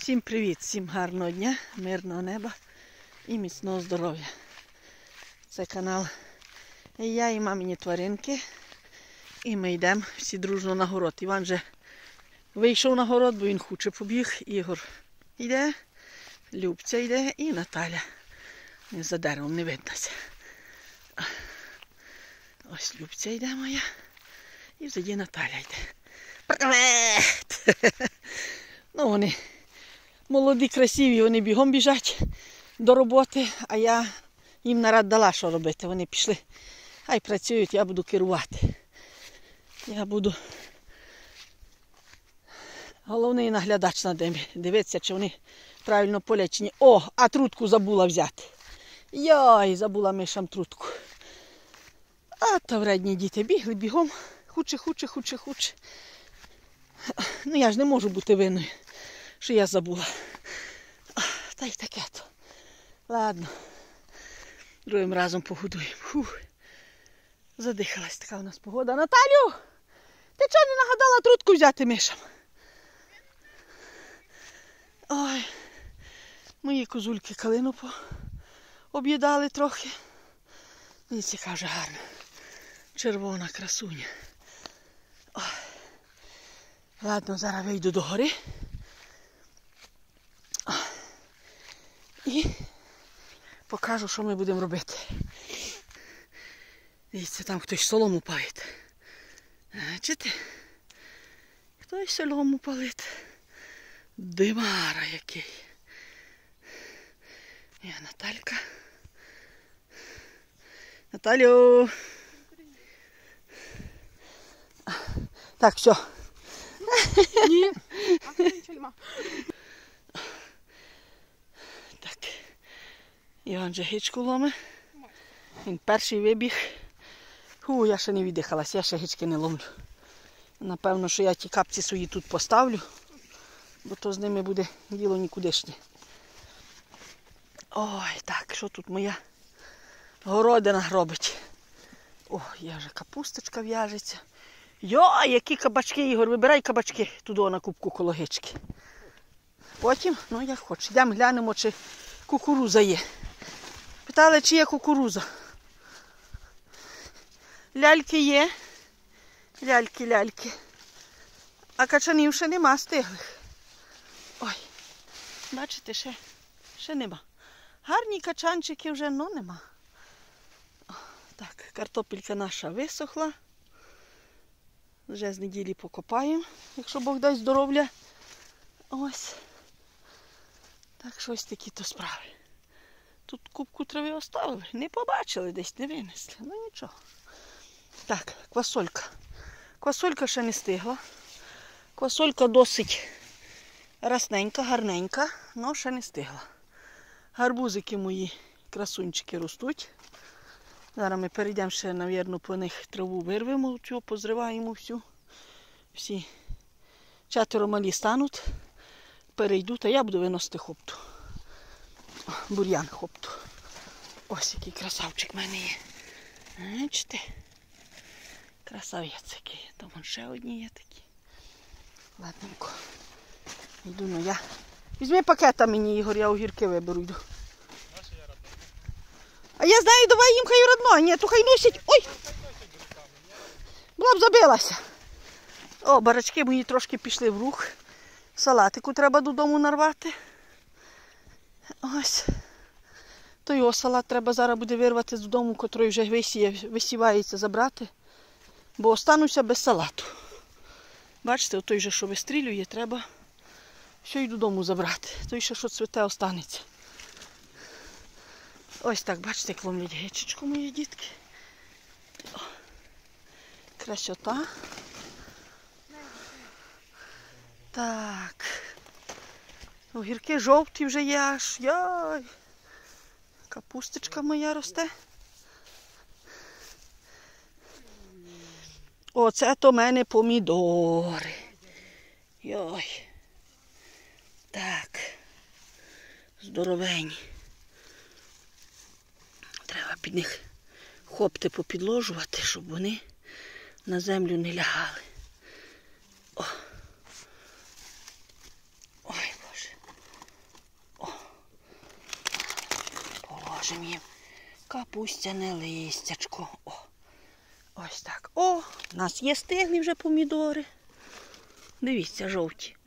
Всім привіт, всім гарного дня, мирного неба і міцного здоров'я. Це канал я і мамині тваринки. І ми йдемо всі дружно на город. Іван вже вийшов на город, бо він хоче побіг. Ігор йде, Любця йде і Наталя. За деревом не виднося. Ось Любця йде моя. І взаді Наталя йде. Привет! Ну вони молоді, красиві, вони бігом біжать до роботи, а я їм нарад дала, що робити. Вони пішли, хай працюють, я буду керувати. Я буду головний наглядач над ними. Дивитися, чи вони правильно полять, чи ні. О, а трутку забула взяти. Йой, забула мишам трутку. А то вредні діти бігли бігом. Хуче. Ну я ж не можу бути винною, що я забула. Та й таке то. Ладно. Другим разом погодуємо. Фух. Задихалась така у нас погода. Наталю! Ти чого не нагадала трутку взяти мишам? Ой. Мої козульки калину об'їдали трохи. Дивіться, яка вже гарна. Червона красуня. Ой. Ладно, зараз вийду до гори. І покажу, що ми будемо робити. Дивіться, там хтось солому палить. Бачите? Хтось солому палить. Димара який. Я Наталька. Наталю! Так, все. Ні. Так. Іван же гичку ломе. Він перший вибіг. Я ще не віддихалась, я ще гички не ломлю. Напевно, що я ті капці свої тут поставлю, бо то з ними буде діло нікудишнє. Ой, так, що тут моя городина робить? О, я вже капусточка в'яжеться. Йой, які кабачки, Ігор, вибирай кабачки туди на кубку коло гички. Потім, ну як хочеш, йдемо глянемо, чи кукуруза є. Питали, чи є кукуруза. Ляльки є. Ляльки. А качанів ще нема стиглих. Ой, бачите, ще нема. Гарні качанчики вже, ну нема. Так, картопелька наша висохла. Вже з неділі покопаємо, якщо Бог дасть здоров'я. Ось. Так що ось такі то справи. Тут кубку трави оставили. Не побачили десь, не винесли. Ну нічого. Так, квасолька. Квасолька ще не стигла. Квасолька досить расненька, гарненька, але ще не стигла. Гарбузики мої красунчики ростуть. Зараз ми перейдемо ще, мабуть, по них траву вирвемо, позриваємо всю. Всі 4 малі стануть, перейдуть, а я буду виносити хопту. Бур'ян хопту. Ось який красавчик в мене є. Бачите? Красавець який. Там ще одні є такі. Ладненько. Йду, ну я. Візьми пакета мені, Ігор, я огірки виберу, йду. А я знаю, давай їм хай родно. Ні, то хай носять. Ой! Була б забилася. О, барачки мої трошки пішли в рух. Салатику треба додому нарвати. Ось. То його салат треба зараз буде вирвати додому, котрий вже висівається, забрати. Бо остануся без салату. Бачите, той же, що вистрілює, треба все й додому забрати. Той ще, що цвіте, останеться. Ось так, бачите, як ломлять гичечку мої дітки. О, красота. Так. Огірки жовті вже є аж. Яй. Капусточка моя росте. Оце то в мене помідори. Йой. Так. Здоровенні. Треба під них хопти попідложувати, щоб вони на землю не лягали. О. Ой, Боже. підложимо їм капустяне листячко. О, ось так. О, у нас є стиглі вже помідори. Дивіться, жовті.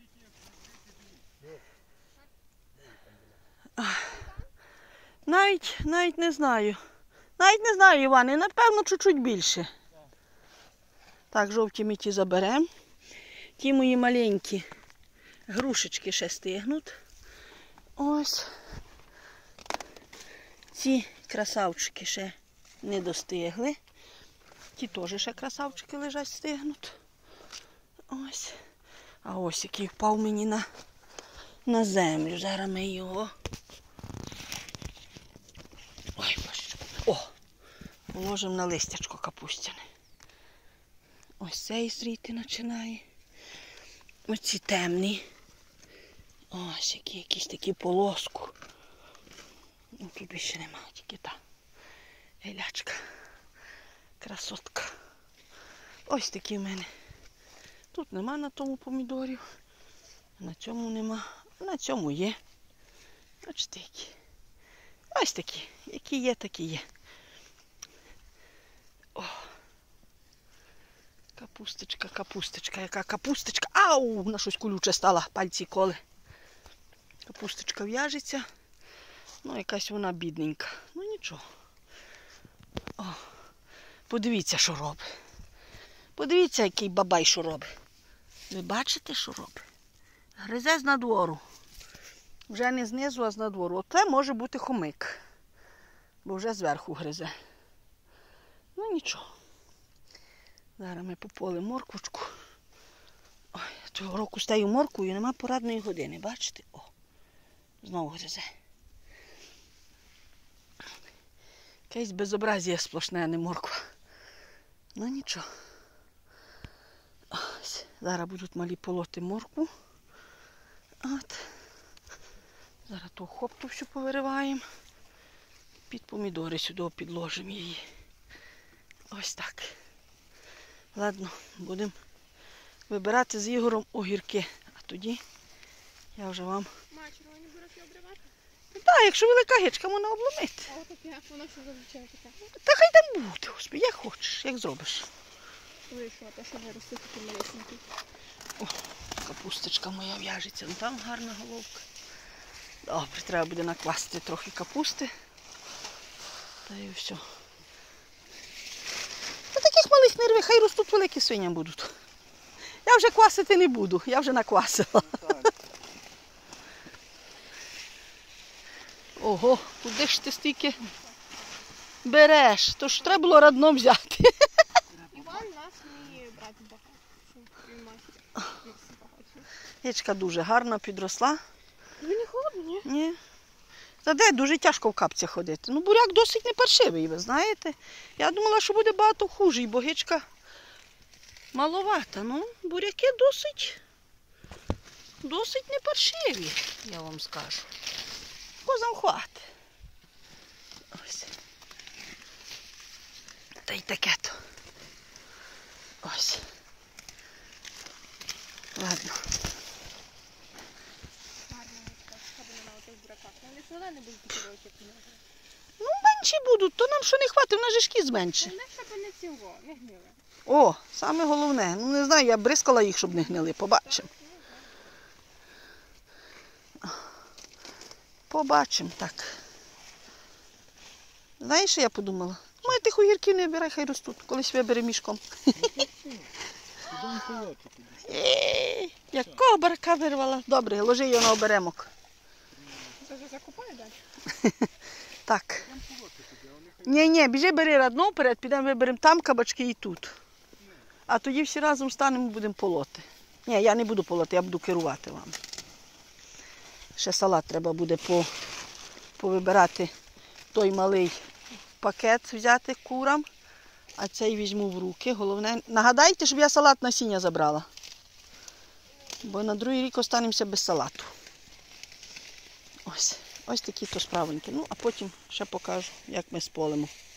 Навіть не знаю. Навіть не знаю, Іване, напевно, чуть-чуть більше. Так, жовті ми ті заберемо. Ті мої маленькі грушечки ще стигнуть. Ось. Ці красавчики ще не достигли. Ті теж ще красавчики лежать, стигнуть. Ось. А ось який впав мені на землю. Зараз ми його. Ой, боже. О! Положимо на листячко капустяне. Ось цей зріти починає. Оці темні. Ось якісь такі полоску. Ну, тут більше немає, тільки та гелячка. Красотка. Ось такі в мене. Тут нема на тому помідорів. На цьому нема. На цьому є. Бачите, які. Ось такі. Які є, такі є. О. Капусточка, капусточка. Яка капусточка. Ау! Вона щось колюче стала. Пальці коли. Капусточка в'яжеться. Ну, якась вона бідненька. Ну, нічого. О. Подивіться, що робить. Подивіться, який бабай що робить. Ви бачите, що робить? Гризе з надвору. Вже не знизу, а з надвору. Оце може бути хомик. Бо вже зверху гризе. Ну, нічого. Зараз ми пополимо морквочку. Ой, цього року стаю морквою, нема порадної години. Бачите? О, знову гризе. Якесь безобразія сплошне, а не морква. Ну нічого. Ось. Зараз будуть малі полоти моркву. От. Зараз ту хопту всю повириваємо. Під помідори сюди підложимо її. Ось так. Ладно, будемо вибирати з Ігорем огірки. А тоді я вже вам... Ма, червоні буряки обривати? Так, якщо велика гичка, можна обломити. А отаке, воно що зазвичай таке. Та хай там буде, господи, як хочеш, як зробиш. Ви що, те, що не росте такі малесенькі. О, капусточка моя в'яжеться, ну там гарна головка. Добре, треба буде накласти трохи капусти. Та і все. Та таких малих не рви, хай ростуть великі свиням будуть. Я вже квасити не буду, я вже наквасила. Ого, куди ж ти стільки береш? То ж треба було родно взяти. Іван нас вміє брати багато. Він мастер. Як всі багаті. Гичка дуже гарна, підросла. Ви не холодно, ні? Ні. Та де дуже тяжко в капцях ходити. Ну, буряк досить не паршивий, ви знаєте. Я думала, що буде багато хуже, бо гичка маловата. Ну, буряки досить не паршиві, я вам скажу. Козам хватить. Ось. Та й таке то. Ось. Ладно. Вони ж не будуть такі великі, як у нього. Ну, менші будуть, то нам що не хватить, в нас же шкіз менше. Вони щоб не цього, не гнили. О, саме головне. Ну, не знаю, я бризкала їх, щоб не гнили. Побачимо. Побачимо, так. Знаєш, що я подумала? Має тих огірків не вибирай, хай ростуть. Колись вибери мішком. Якого барака вирвала? Добре, ложи його на оберемок. Це вже закопає далі? Так. Ні, біжи, бери родно вперед, підемо виберемо там кабачки і тут. А тоді всі разом станемо і будемо полоти. Ні, я не буду полоти, я буду керувати вам. Ще салат треба буде повибирати той малий пакет взяти курам, а цей візьму в руки. Головне, нагадайте, щоб я салат насіння забрала. Бо на другий рік останемося без салату. Ось такі то справоньки. Ну, а потім ще покажу, як ми сполимо.